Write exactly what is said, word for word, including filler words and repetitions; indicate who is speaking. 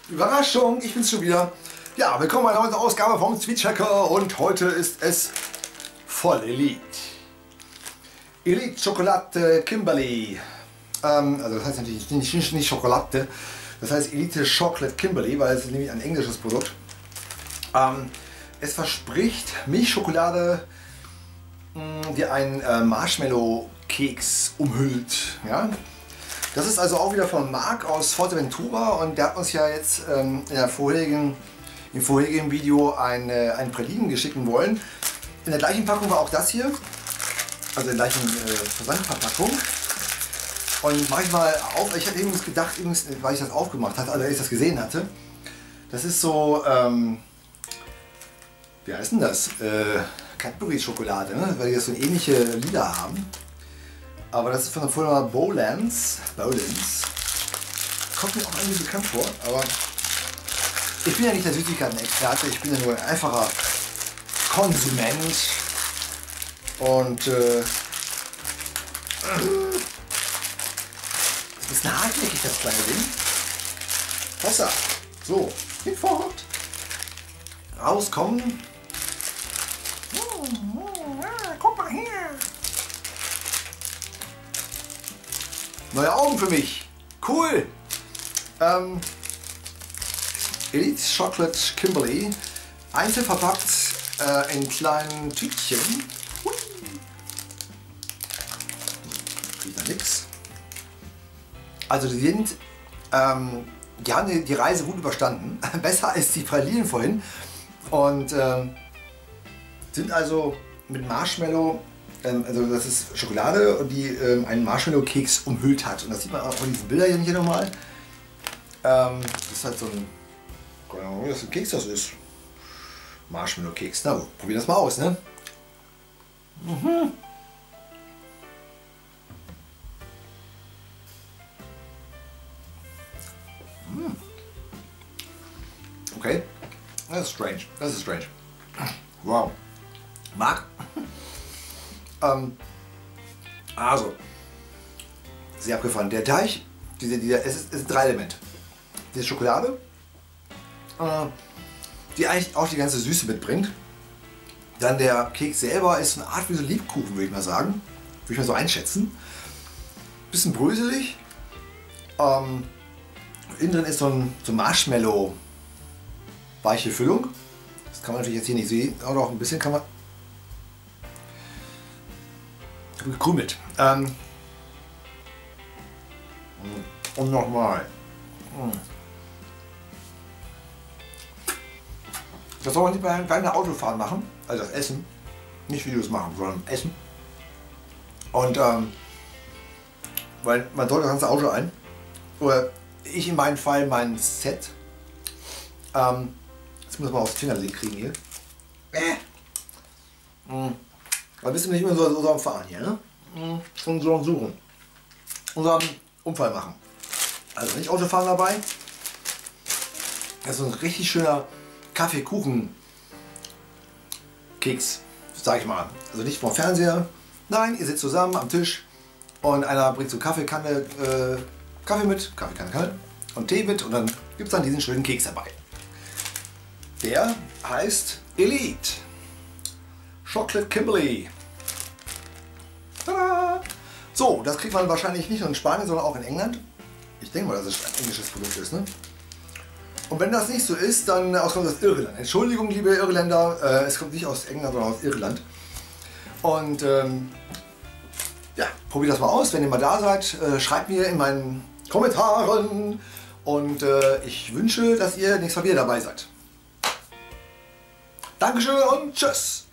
Speaker 1: Überraschung, ich bin's schon wieder. Ja, willkommen bei einer neuen Ausgabe vom Sweet Hacker und heute ist es voll Elite. Elite Schokolade Kimberly. Ähm, also das heißt natürlich nicht, nicht, nicht Schokolade, das heißt Elite Chocolate Kimberly, weil es ist nämlich ein englisches Produkt. Ähm, es verspricht Milchschokolade, die einen äh, Marshmallow-Keks umhüllt. Ja? Das ist also auch wieder von Marc aus Forteventura und der hat uns ja jetzt ähm, in der vorherigen, im vorherigen Video eine, ein Pralinen geschicken wollen. In der gleichen Packung war auch das hier, also in der gleichen äh, Versandverpackung. Und mache ich mal auf, ich hatte übrigens gedacht, übrigens, weil ich das aufgemacht hatte, also als ich das gesehen hatte, das ist so, ähm, wie heißt denn das? Äh, Cadbury-Schokolade, ne? Weil die das so eine ähnliche Lila haben. Aber das ist von der Firma Bowlands. Bowlands. Kommt mir auch irgendwie bekannt vor, aber ich bin ja nicht der Süßigkeiten-Experte, ich bin ja nur ein einfacher Konsument. Und äh, ist ein bisschen hartnäckig, das kleine Ding. Wasser. So, hinfort. Rauskommen. Guck mal her. Neue Augen für mich. Cool. Ähm, Elite Chocolate Kimberly. Einzeln verpackt äh, in kleinen Tütchen. Hui. Riecht da nix. Also die sind, ähm, die haben die, die Reise gut überstanden. Besser als die Pralinen vorhin. Und ähm, sind also mit Marshmallow, ähm, also das ist Schokolade, die ähm, einen Marshmallow-Keks umhüllt hat. Und das sieht man auch in diesen Bildern hier nochmal. Ähm, das ist halt so ein, keine Ahnung, was für ein Keks das ist. Marshmallow-Keks. Na gut, probier das mal aus, ne? Mhm. Mhm. Okay, das ist strange. Das ist strange. Wow. Marc? ähm, also, sehr abgefahren. Der Teig, diese, dieser, es, ist, es ist drei Element. Diese Schokolade, äh, die eigentlich auch die ganze Süße mitbringt. Dann der Keks selber ist eine Art wie so Lebkuchen, würde ich mal sagen. Würde ich mal so einschätzen. Bisschen bröselig. Ähm, innen drin ist so ein so Marshmallow weiche Füllung. Das kann man natürlich jetzt hier nicht sehen, aber auch ein bisschen kann man gekrümelt. Ähm und nochmal. Das soll man nicht bei beim Autofahren machen, also das Essen. Nicht Videos machen, sondern Essen. Und ähm, weil man sollte das ganze Auto ein. Oder ich in meinem Fall mein Set. Ähm, Jetzt muss man aufs Fingerlegen kriegen hier. Äh. Mhm. Aber bist du nicht immer so, so am Fahren hier, ne? Mhm. Und so am Suchen. Und so am Unfall machen. Also nicht Autofahren dabei. Das ist so ein richtig schöner Kaffeekuchen-Keks, sag ich mal. Also nicht vom Fernseher. Nein, ihr sitzt zusammen am Tisch und einer bringt so Kaffeekanne, äh, Kaffee mit, Kaffeekanne, Kanne und Tee mit und dann gibt es dann diesen schönen Keks dabei. Der heißt Elite Chocolate Kimberly. Tada! So, das kriegt man wahrscheinlich nicht nur in Spanien, sondern auch in England. Ich denke mal, dass es ein englisches Produkt ist. Ne? Und wenn das nicht so ist, dann aus kommt aus Irland. Entschuldigung, liebe Irländer, äh, es kommt nicht aus England, sondern aus Irland. Und ähm, ja, probiert das mal aus. Wenn ihr mal da seid, äh, schreibt mir in meinen Kommentaren. Und äh, ich wünsche, dass ihr nächstes Mal wieder dabei seid. Dankeschön und tschüss.